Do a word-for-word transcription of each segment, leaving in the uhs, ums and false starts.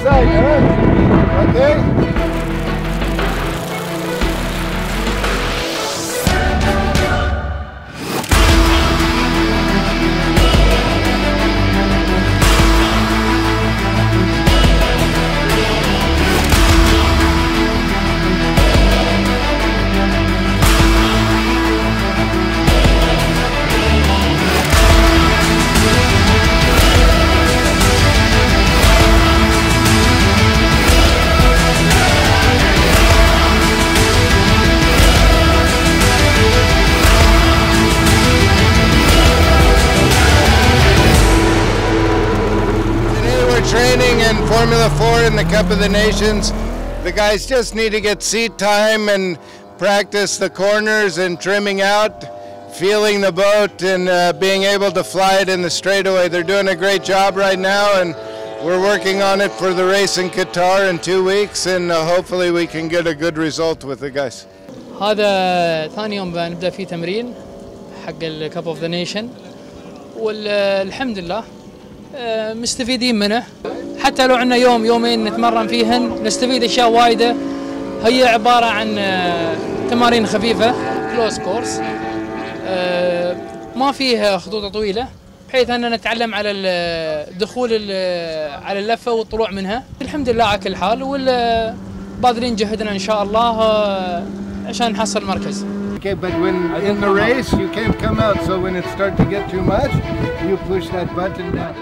side, huh? Okay. Training in Formula Four in the Cup of the Nations. The guys just need to get seat time and practice the corners and trimming out, feeling the boat and uh, being able to fly it in the straightaway. They're doing a great job right now, and we're working on it for the race in Qatar in two weeks, and uh, hopefully we can get a good result with the guys. هذا ثاني يوم بنبدأ فيه تمرين حق الكاب اوف ذا نيشن، والحمد لله مستفيدين منه. حتى لو عندنا يوم يومين نتمرن فيهن نستفيد اشياء وايده. هي عباره عن تمارين خفيفه كلوز كورس، ما فيها خطوط طويله، بحيث اننا نتعلم على الدخول على اللفه والطلوع منها. الحمد لله على كل حال، وباذلين جهدنا ان شاء الله عشان نحصل مركز. Okay, but when in the race you can't come out, so when it starts to get too much, you push that button down.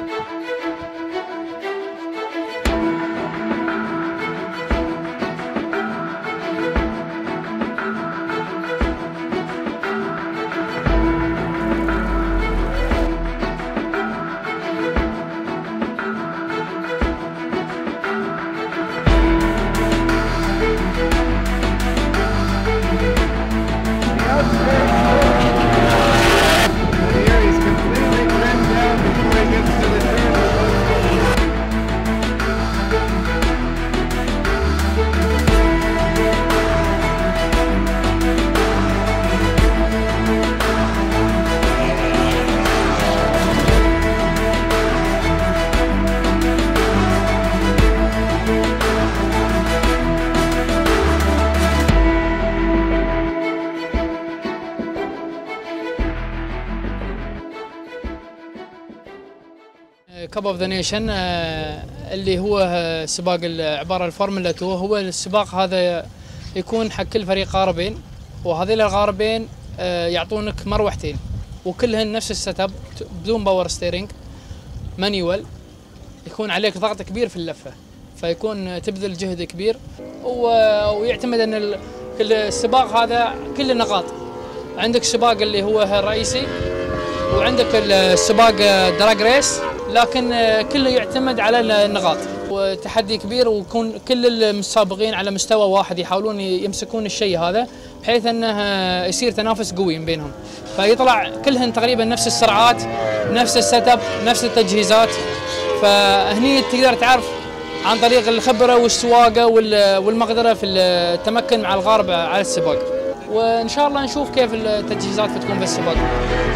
كاب اوف ذا نيشن اللي هو سباق عباره الفورمولا اثنين، هو السباق هذا يكون حق كل فريق غاربين، وهذيل الغاربين يعطونك مروحتين وكلهن نفس السيت اب بدون باور ستيرنج مانيوال، يكون عليك ضغط كبير في اللفه، فيكون تبذل جهد كبير، ويعتمد ان السباق هذا كله نقاط. عندك سباق اللي هو الرئيسي، وعندك السباق دراج ريس، لكن كله يعتمد على النقاط، وتحدي كبير، ويكون كل المسابقين على مستوى واحد يحاولون يمسكون الشيء هذا بحيث انه يصير تنافس قوي بينهم، فيطلع كلهن تقريبا نفس السرعات، نفس السيت اب، نفس التجهيزات. فهني تقدر تعرف عن طريق الخبره والسواقه والمقدره في التمكن مع الغارب على السباق، وان شاء الله نشوف كيف التجهيزات بتكون في السباق.